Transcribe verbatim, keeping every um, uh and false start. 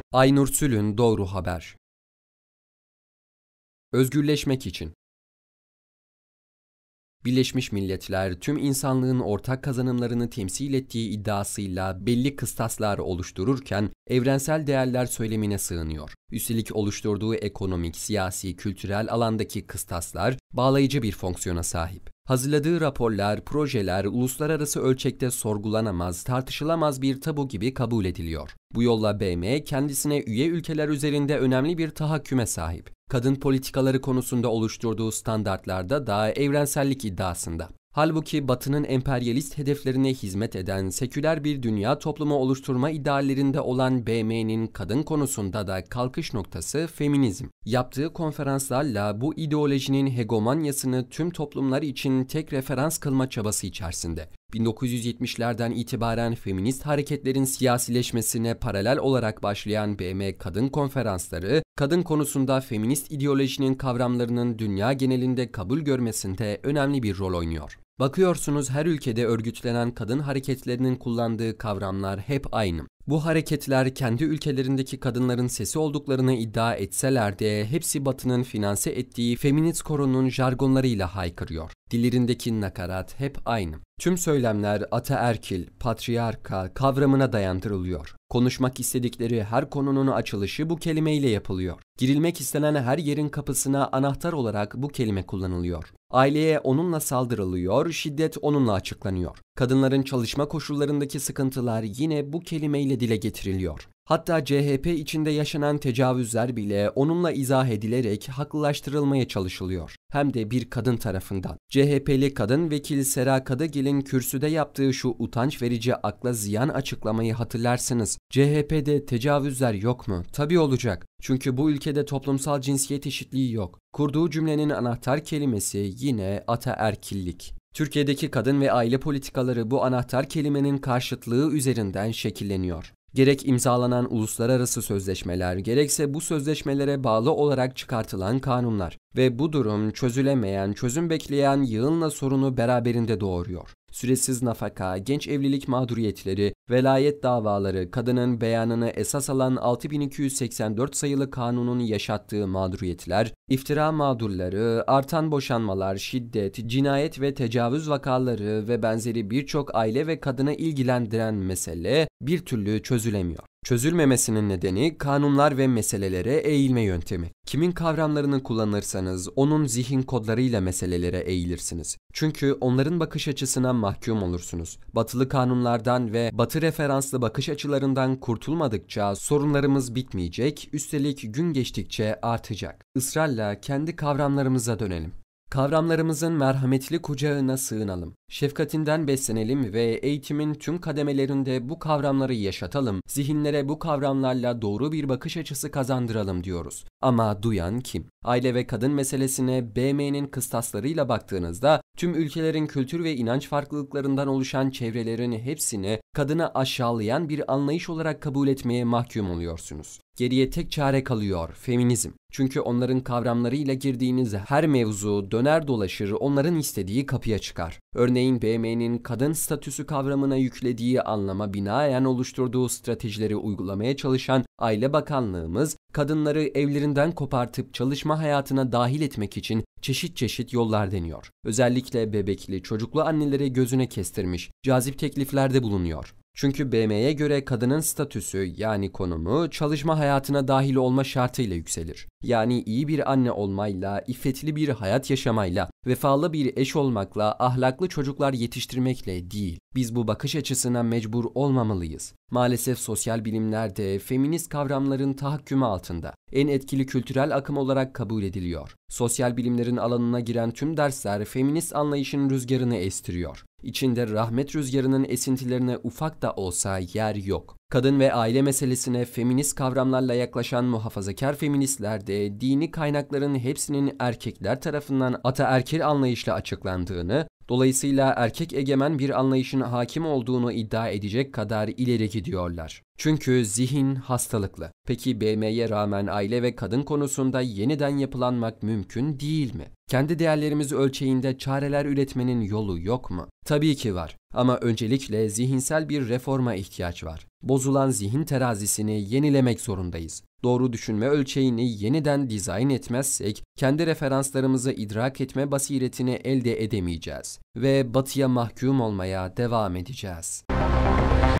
Aynur Sülün Doğru Haber. Özgürleşmek için. Birleşmiş Milletler, tüm insanlığın ortak kazanımlarını temsil ettiği iddiasıyla belli kıstaslar oluştururken evrensel değerler söylemine sığınıyor. Üstelik oluşturduğu ekonomik, siyasi, kültürel alandaki kıstaslar bağlayıcı bir fonksiyona sahip. Hazırladığı raporlar, projeler uluslararası ölçekte sorgulanamaz, tartışılamaz bir tabu gibi kabul ediliyor. Bu yolla B M kendisine üye ülkeler üzerinde önemli bir tahakküme sahip. Kadın politikaları konusunda oluşturduğu standartlarda da evrensellik iddiasında. Halbuki Batı'nın emperyalist hedeflerine hizmet eden seküler bir dünya toplumu oluşturma ideallerinde olan B M'nin kadın konusunda da kalkış noktası feminizm. Yaptığı konferanslarla bu ideolojinin hegemonyasını tüm toplumlar için tek referans kılma çabası içerisinde. bin dokuz yüz yetmişlerden itibaren feminist hareketlerin siyasileşmesine paralel olarak başlayan B M Kadın Konferansları, kadın konusunda feminist ideolojinin kavramlarının dünya genelinde kabul görmesinde önemli bir rol oynuyor. Bakıyorsunuz her ülkede örgütlenen kadın hareketlerinin kullandığı kavramlar hep aynı. Bu hareketler kendi ülkelerindeki kadınların sesi olduklarını iddia etseler de hepsi Batı'nın finanse ettiği feminist koronun jargonlarıyla haykırıyor. Dillerindeki nakarat hep aynı. Tüm söylemler ataerkil, patriarkal kavramına dayandırılıyor. Konuşmak istedikleri her konunun açılışı bu kelimeyle yapılıyor. Girilmek istenen her yerin kapısına anahtar olarak bu kelime kullanılıyor. Aileye onunla saldırılıyor, şiddet onunla açıklanıyor. Kadınların çalışma koşullarındaki sıkıntılar yine bu kelimeyle dile getiriliyor. Hatta C H P içinde yaşanan tecavüzler bile onunla izah edilerek haklılaştırılmaya çalışılıyor. Hem de bir kadın tarafından. C H P'li kadın vekil Sera Kadıgil'in kürsüde yaptığı şu utanç verici akla ziyan açıklamayı hatırlarsınız. C H P'de tecavüzler yok mu? Tabii olacak. Çünkü bu ülkede toplumsal cinsiyet eşitliği yok. Kurduğu cümlenin anahtar kelimesi yine ataerkillik. Türkiye'deki kadın ve aile politikaları bu anahtar kelimenin karşıtlığı üzerinden şekilleniyor. Gerek imzalanan uluslararası sözleşmeler, gerekse bu sözleşmelere bağlı olarak çıkartılan kanunlar ve bu durum çözülemeyen, çözüm bekleyen yığınla sorunu beraberinde doğuruyor. Süresiz nafaka, genç evlilik mağduriyetleri, velayet davaları, kadının beyanını esas alan altı bin iki yüz seksen dört sayılı kanunun yaşattığı mağduriyetler, iftira mağdurları, artan boşanmalar, şiddet, cinayet ve tecavüz vakaları ve benzeri birçok aile ve kadını ilgilendiren mesele bir türlü çözülemiyor. Çözülmemesinin nedeni kanunlar ve meselelere eğilme yöntemi. Kimin kavramlarını kullanırsanız onun zihin kodlarıyla meselelere eğilirsiniz. Çünkü onların bakış açısına mahkum olursunuz. Batılı kanunlardan ve batı referanslı bakış açılarından kurtulmadıkça sorunlarımız bitmeyecek, üstelik gün geçtikçe artacak. Israrla kendi kavramlarımıza dönelim. Kavramlarımızın merhametli kucağına sığınalım. Şefkatinden beslenelim ve eğitimin tüm kademelerinde bu kavramları yaşatalım, zihinlere bu kavramlarla doğru bir bakış açısı kazandıralım diyoruz. Ama duyan kim? Aile ve kadın meselesine B M'nin kıstaslarıyla baktığınızda tüm ülkelerin kültür ve inanç farklılıklarından oluşan çevrelerin hepsini kadını aşağılayan bir anlayış olarak kabul etmeye mahkum oluyorsunuz. Geriye tek çare kalıyor, feminizm. Çünkü onların kavramlarıyla girdiğiniz her mevzu döner dolaşır onların istediği kapıya çıkar. Örneğin B M'nin kadın statüsü kavramına yüklediği anlama binaen oluşturduğu stratejileri uygulamaya çalışan Aile Bakanlığımız, kadınları evlerinden kopartıp çalışma hayatına dahil etmek için çeşit çeşit yollar deniyor. Özellikle bebekli, çocuklu annelere gözüne kestirmiş, cazip tekliflerde bulunuyor. Çünkü B M'ye göre kadının statüsü yani konumu çalışma hayatına dahil olma şartıyla yükselir. Yani iyi bir anne olmayla, iffetli bir hayat yaşamayla, vefalı bir eş olmakla, ahlaklı çocuklar yetiştirmekle değil. Biz bu bakış açısına mecbur olmamalıyız. Maalesef sosyal bilimlerde feminist kavramların tahakkümü altında. En etkili kültürel akım olarak kabul ediliyor. Sosyal bilimlerin alanına giren tüm dersler feminist anlayışın rüzgarını estiriyor. İçinde rahmet rüzgarının esintilerine ufak da olsa yer yok. Kadın ve aile meselesine feminist kavramlarla yaklaşan muhafazakar feministler de dini kaynakların hepsinin erkekler tarafından ataerkil anlayışla açıklandığını, dolayısıyla erkek egemen bir anlayışın hakim olduğunu iddia edecek kadar ileri gidiyorlar. Çünkü zihin hastalıklı. Peki B M'ye rağmen aile ve kadın konusunda yeniden yapılanmak mümkün değil mi? Kendi değerlerimiz ölçeğinde çareler üretmenin yolu yok mu? Tabii ki var. Ama öncelikle zihinsel bir reforma ihtiyaç var. Bozulan zihin terazisini yenilemek zorundayız. Doğru düşünme ölçeğini yeniden dizayn etmezsek, kendi referanslarımızı idrak etme basiretini elde edemeyeceğiz ve batıya mahkum olmaya devam edeceğiz.